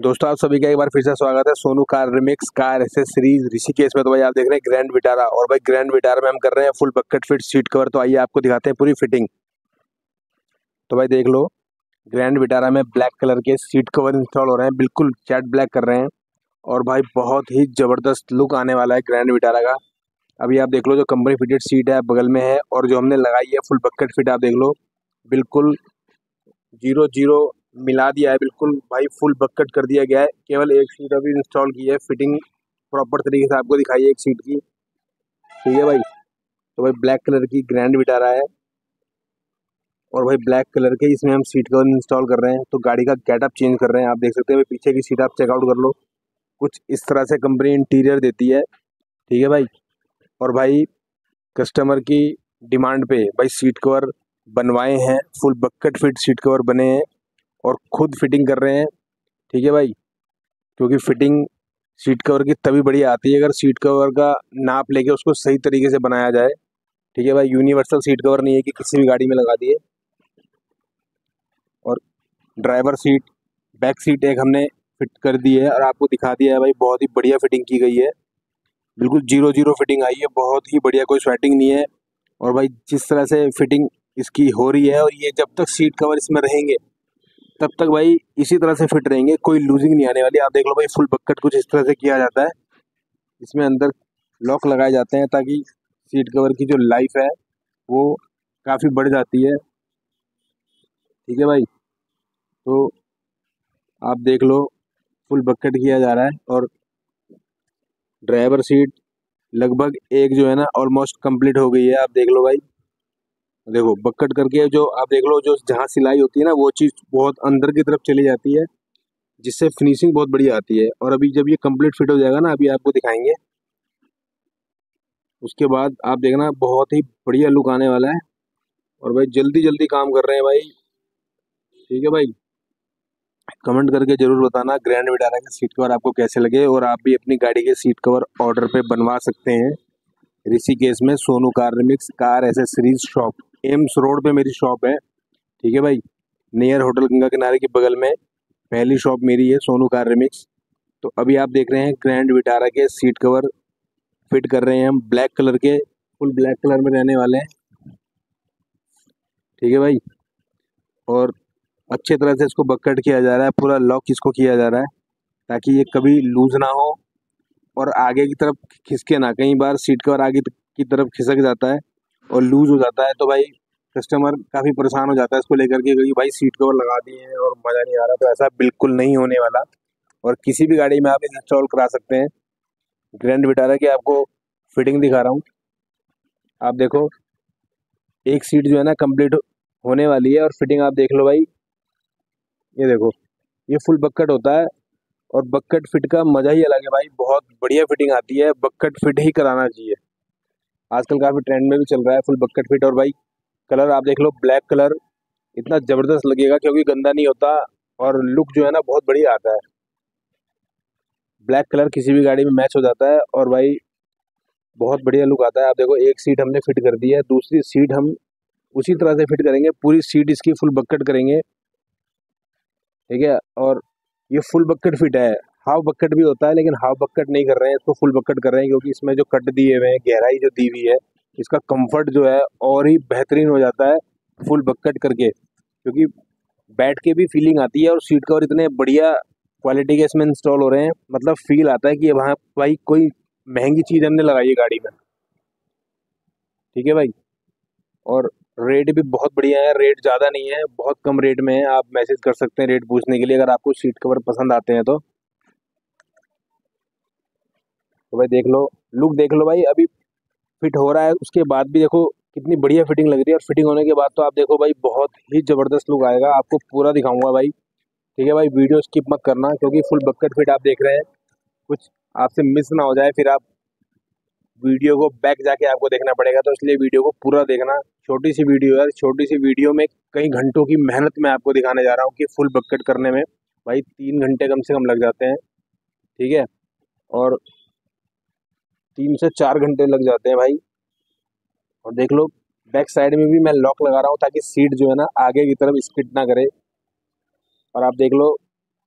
दोस्तों आप सभी का एक बार फिर से स्वागत है Sonu car remix car accessories Rishikesh में। तो भाई आप देख रहे हैं ग्रैंड विटारा, और भाई ग्रैंड विटारा में हम कर रहे हैं full bucket fit seat cover. तो आइए आपको दिखाते हैं पूरी फिटिंग। तो भाई देख लो, ग्रैंड विटारा में ब्लैक कलर के सीट कवर इंस्टॉल हो रहे हैं, बिल्कुल चैट ब्लैक कर रहे हैं। और भाई बहुत ही जबरदस्त लुक आने वाला है ग्रैंड विटारा का। अभी आप देख लो, जो कंपनी फिटेड सीट है बगल में है, और जो हमने लगाई है फुल बकेट फिट, आप देख लो बिल्कुल 0-0 मिला दिया है। बिल्कुल भाई फुल बकेट कर दिया गया है। केवल एक सीट अभी इंस्टॉल की है, फिटिंग प्रॉपर तरीके से आपको दिखाई है एक सीट की। ठीक है भाई। तो भाई ब्लैक कलर की ग्रैंड विटारा है, और भाई ब्लैक कलर के इसमें हम सीट कवर इंस्टॉल कर रहे हैं। तो गाड़ी का गेटअप चेंज कर रहे हैं। आप देख सकते हैं भाई, पीछे की सीट आप चेकआउट कर लो, कुछ इस तरह से कंपनी इंटीरियर देती है। ठीक है भाई। और भाई कस्टमर की डिमांड पे भाई सीट कवर बनवाए हैं, full bucket fit seat cover बने हैं, और खुद फिटिंग कर रहे हैं। ठीक है भाई। क्योंकि फिटिंग सीट कवर की तभी बढ़िया आती है अगर सीट कवर का नाप लेके उसको सही तरीके से बनाया जाए। ठीक है भाई। यूनिवर्सल सीट कवर नहीं है कि किसी भी गाड़ी में लगा दिए। और ड्राइवर सीट, बैक सीट एक हमने फिट कर दी है और आपको दिखा दिया है भाई, बहुत ही बढ़िया फिटिंग की गई है। बिल्कुल 0-0 फिटिंग आई है, बहुत ही बढ़िया, कोई स्वेटिंग नहीं है। और भाई जिस तरह से फिटिंग इसकी हो रही है, और ये जब तक सीट कवर इसमें रहेंगे तब तक भाई इसी तरह से फिट रहेंगे, कोई लूजिंग नहीं आने वाली। आप देख लो भाई, फुल बकेट कुछ इस तरह से किया जाता है। इसमें अंदर लॉक लगाए जाते हैं ताकि सीट कवर की जो लाइफ है वो काफ़ी बढ़ जाती है। ठीक है भाई। तो आप देख लो, फुल बकेट किया जा रहा है, और ड्राइवर सीट लगभग एक जो है ना ऑलमोस्ट कंप्लीट हो गई है। आप देख लो भाई, देखो बकेट करके जो आप देख लो, जो जहाँ सिलाई होती है ना वो चीज़ बहुत अंदर की तरफ चली जाती है, जिससे फिनिशिंग बहुत बढ़िया आती है। और अभी जब ये कंप्लीट फिट हो जाएगा ना, अभी आपको दिखाएंगे, उसके बाद आप देखना बहुत ही बढ़िया लुक आने वाला है। और भाई जल्दी जल्दी काम कर रहे हैं भाई। ठीक है भाई। कमेंट करके जरूर बताना ग्रैंड विटारा के सीट कवर आपको कैसे लगे, और आप भी अपनी गाड़ी के सीट कवर ऑर्डर पे बनवा सकते हैं ऋषिकेश में Sonu car remix car accessories shop. AIIMS road पे मेरी शॉप है। ठीक है भाई। नियर होटल गंगा किनारे के बगल में पहली शॉप मेरी है, सोनू कार रिमिक्स। तो अभी आप देख रहे हैं ग्रैंड विटारा के सीट कवर फिट कर रहे हैं हम, ब्लैक कलर के, फुल ब्लैक कलर में रहने वाले हैं। ठीक है भाई। और अच्छे तरह से इसको बकेट किया जा रहा है, पूरा लॉक इसको किया जा रहा है ताकि ये कभी लूज ना हो और आगे की तरफ खिसके ना। कई बार सीट कवर आगे की तरफ खिसक जाता है और लूज हो जाता है, तो भाई कस्टमर काफ़ी परेशान हो जाता है इसको लेकर के, क्योंकि भाई सीट कवर लगा दिए हैं और मज़ा नहीं आ रहा। तो ऐसा बिल्कुल नहीं होने वाला, और किसी भी गाड़ी में आप इंस्टॉल करा सकते हैं। ग्रैंड विटारा की आपको फिटिंग दिखा रहा हूँ। आप देखो, एक सीट जो है ना कंप्लीट होने वाली है, और फिटिंग आप देख लो भाई। ये देखो, ये फुल बकेट होता है, और बकेट फिट का मजा ही अलग है भाई, बहुत बढ़िया फिटिंग आती है। बकेट फिट ही कराना चाहिए, आजकल काफी ट्रेंड में भी चल रहा है फुल बकेट फिट। और भाई कलर आप देख लो, ब्लैक कलर इतना जबरदस्त लगेगा क्योंकि गंदा नहीं होता, और लुक जो है ना बहुत बढ़िया आता है। ब्लैक कलर किसी भी गाड़ी में मैच हो जाता है, और भाई बहुत बढ़िया लुक आता है। आप देखो, एक सीट हमने फिट कर दी है, दूसरी सीट हम उसी तरह से फिट करेंगे, पूरी सीट इसकी फुल बकेट करेंगे। ठीक है। और ये फुल बकेट फिट है, हाफ बकेट भी होता है, लेकिन हाफ बकेट नहीं कर रहे हैं, इसको फुल बकेट कर रहे हैं क्योंकि इसमें जो कट दिए हुए हैं, गहराई जो दी हुई है, इसका कंफर्ट जो है और ही बेहतरीन हो जाता है फुल बकेट करके, क्योंकि बैठ के भी फीलिंग आती है, और सीट कवर इतने बढ़िया क्वालिटी के इसमें इंस्टॉल हो रहे हैं, मतलब फील आता है कि वहाँ भाई कोई महंगी चीज़ हमने लगाई है गाड़ी में। ठीक है भाई। और रेट भी बहुत बढ़िया है, रेट ज़्यादा नहीं है, बहुत कम रेट में है। आप मैसेज कर सकते हैं रेट पूछने के लिए अगर आपको सीट कवर पसंद आते हैं तो भाई देख लो, लुक देख लो भाई। अभी फिट हो रहा है, उसके बाद भी देखो कितनी बढ़िया फिटिंग लग रही है, और फिटिंग होने के बाद तो आप देखो भाई बहुत ही ज़बरदस्त लुक आएगा, आपको पूरा दिखाऊंगा भाई। ठीक है भाई। वीडियो स्किप मत करना, क्योंकि फुल बकेट फिट आप देख रहे हैं, कुछ आपसे मिस ना हो जाए, फिर आप वीडियो को बैक जाके आपको देखना पड़ेगा, तो इसलिए वीडियो को पूरा देखना। छोटी सी वीडियो है, छोटी सी वीडियो में कई घंटों की मेहनत मैं आपको दिखाने जा रहा हूँ कि फुल बकेट करने में भाई 3 घंटे कम से कम लग जाते हैं। ठीक है। और 3 से 4 घंटे लग जाते हैं भाई। और देख लो, बैक साइड में भी मैं लॉक लगा रहा हूँ ताकि सीट जो है ना आगे की तरफ स्किड ना करे। और आप देख लो,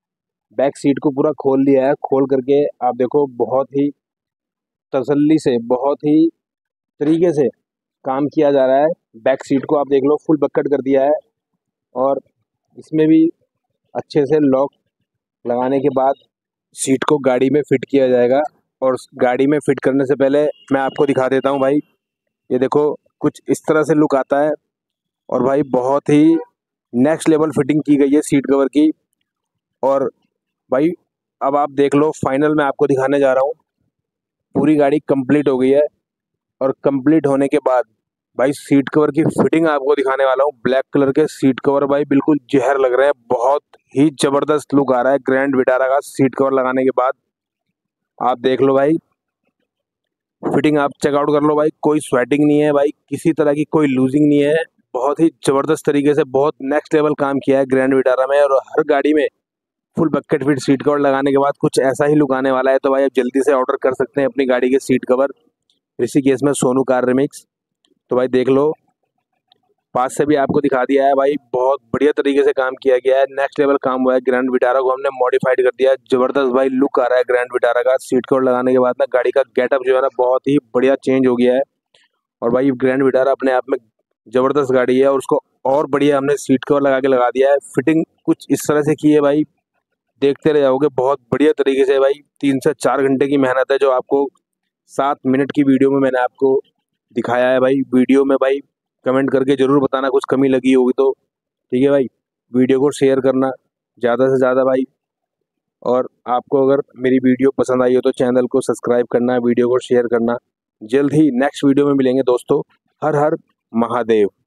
बैक सीट को पूरा खोल लिया है। खोल करके आप देखो बहुत ही तसल्ली से, बहुत ही तरीके से काम किया जा रहा है। बैक सीट को आप देख लो फुल बक्कट कर दिया है और इसमें भी अच्छे से लॉक लगाने के बाद सीट को गाड़ी में फिट किया जाएगा। और गाड़ी में फिट करने से पहले मैं आपको दिखा देता हूँ भाई, ये देखो कुछ इस तरह से लुक आता है। और भाई बहुत ही नेक्स्ट लेवल फिटिंग की गई है सीट कवर की। और भाई अब आप देख लो, फाइनल मैं आपको दिखाने जा रहा हूँ। पूरी गाड़ी कंप्लीट हो गई है और कंप्लीट होने के बाद भाई सीट कवर की फिटिंग आपको दिखाने वाला हूँ। ब्लैक कलर के सीट कवर भाई बिल्कुल जहर लग रहे हैं, बहुत ही जबरदस्त लुक आ रहा है ग्रैंड विटारा का सीट कवर लगाने के बाद। आप देख लो भाई, फिटिंग आप चेकआउट कर लो भाई, कोई स्वेटिंग नहीं है भाई, किसी तरह की कोई लूजिंग नहीं है। बहुत ही जबरदस्त तरीके से बहुत नेक्स्ट लेवल काम किया है ग्रैंड विटारा में। और हर गाड़ी में full bucket fit seat cover लगाने के बाद कुछ ऐसा ही लुक आने वाला है। तो भाई आप जल्दी से ऑर्डर कर सकते हैं अपनी गाड़ी के सीट कवर ऋषिकेश में सोनू कार रिमिक्स। तो भाई देख लो, पास से भी आपको दिखा दिया है भाई, बहुत बढ़िया तरीके से काम किया गया है, नेक्स्ट लेवल काम हुआ है। ग्रैंड विटारा को हमने मॉडिफाइड कर दिया है, जबरदस्त भाई लुक आ रहा है ग्रैंड विटारा का सीट कवर लगाने के बाद ना। गाड़ी का गेटअप जो है ना बहुत ही बढ़िया चेंज हो गया है। और भाई ग्रैंड विटारा अपने आप में जबरदस्त गाड़ी है और उसको और बढ़िया हमने सीट कवर लगा के लगा दिया है। फिटिंग कुछ इस तरह से की है भाई, देखते रह जाओगे बहुत बढ़िया तरीके से भाई। 3 से 4 घंटे की मेहनत है जो आपको 7 मिनट की वीडियो में मैंने आपको दिखाया है भाई। वीडियो में भाई कमेंट करके ज़रूर बताना कुछ कमी लगी होगी तो, ठीक है भाई। वीडियो को शेयर करना ज़्यादा से ज़्यादा भाई। और आपको अगर मेरी वीडियो पसंद आई हो तो चैनल को सब्सक्राइब करना, वीडियो को शेयर करना। जल्द ही नेक्स्ट वीडियो में मिलेंगे दोस्तों। हर हर महादेव।